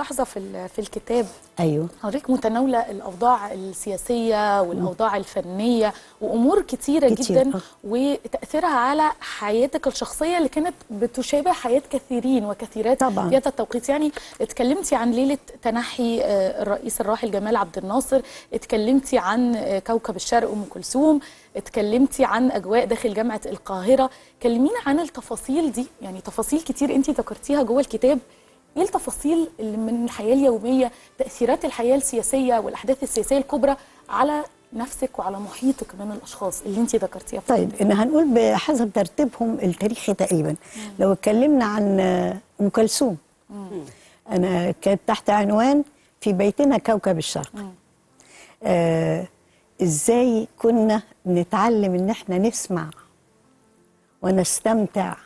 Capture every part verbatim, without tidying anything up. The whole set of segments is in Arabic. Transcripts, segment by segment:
ملاحظه في في الكتاب. ايوه حضرتك متناوله الاوضاع السياسيه والاوضاع الفنيه وامور كتيره كتير. جدا وتاثيرها على حياتك الشخصيه اللي كانت بتشابه حياه كثيرين وكثيرات طبعا في هذا التوقيت. يعني اتكلمتي عن ليله تنحي الرئيس الراحل جمال عبد الناصر، اتكلمتي عن كوكب الشرق ام كلثوم، اتكلمتي عن اجواء داخل جامعه القاهره. كلمينا عن التفاصيل دي، يعني تفاصيل كتير انت ذكرتيها جوه الكتاب. ايه التفاصيل اللي من الحياه اليوميه، تاثيرات الحياه السياسيه والاحداث السياسيه الكبرى على نفسك وعلى محيطك من الاشخاص اللي انت ذكرتيها؟ طيب ان هنقول بحسب ترتيبهم التاريخي تقريبا. مم. لو اتكلمنا عن ام كلثوم، انا كانت تحت عنوان في بيتنا كوكب الشرق. آه ازاي كنا نتعلم ان احنا نسمع ونستمتع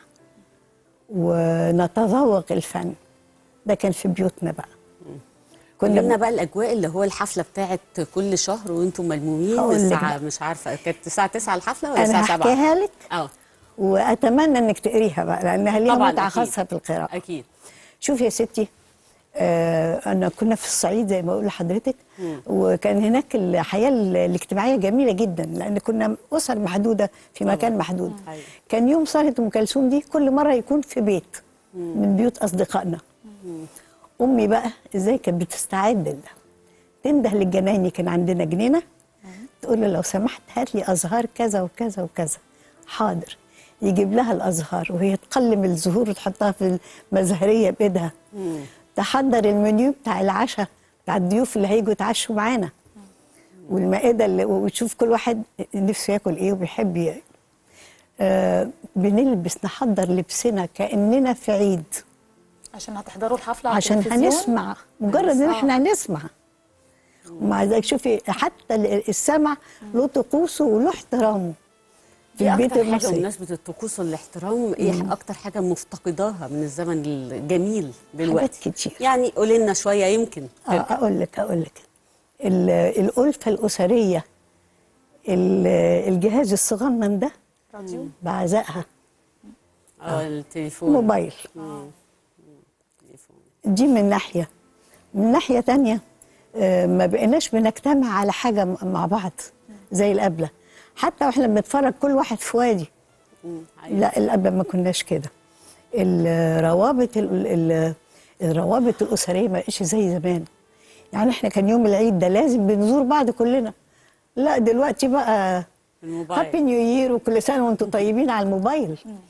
ونتذوق الفن. ده كان في بيوتنا بقى. كنا لنا بقى الاجواء اللي هو الحفله بتاعت كل شهر وانتم ملمومين الساعه مش عارفه كانت الساعه تسعة الحفله ولا الساعه سبعة؟ انا هحكيها لك اه واتمنى انك تقريها بقى لانها ليها متعه خاصه في القراءه. اكيد. شوفي يا ستي، آه انا كنا في الصعيد زي ما بقول لحضرتك، وكان هناك الحياه الاجتماعيه جميله جدا لان كنا اسر محدوده في مكان محدود. مم. كان يوم سهره ام كلثوم دي كل مره يكون في بيت مم. من بيوت اصدقائنا. مم. امي بقى ازاي كانت بتستعد لده، تنده للجنايني، كان عندنا جنينه، تقول له لو سمحت هات لي ازهار كذا وكذا وكذا. حاضر. يجيب لها الازهار وهي تقلم الزهور وتحطها في المزهريه بايدها. مم. تحضر المنيو بتاع العشاء بتاع الضيوف اللي هيجوا يتعشوا معانا، والمائده اللي وتشوف كل واحد نفسه ياكل ايه وبيحب ايه. آه بنلبس نحضر لبسنا كاننا في عيد عشان هتحضروا الحفله على عشان التلفزيون؟ هنسمع، مجرد ان احنا هنسمع. ومع ذلك شوفي حتى السمع له طقوسه وله احترامه في البيت المصري. اكتر حاجه بمناسبه الطقوس والاحترام ايه اكتر حاجه مفتقداها من الزمن الجميل دلوقتي؟ حاجات كتير. يعني قولي لنا شويه يمكن. اه اقول لك اقول لك الالفه الاسريه، الجهاز الصغنن ده راديو بعزقها. اه التليفون، موبايل. آه. دي من ناحيه. من ناحيه تانية آه ما بقيناش بنجتمع على حاجه مع بعض زي القبله، حتى واحنا بنتفرج كل واحد في وادي. لا القبله ما كناش كده. الروابط الروابط الاسريه ما بقتش زي زمان. يعني احنا كان يوم العيد ده لازم بنزور بعض كلنا. لا دلوقتي بقى هابي نيو يير وكل سنه وانتم طيبين على الموبايل.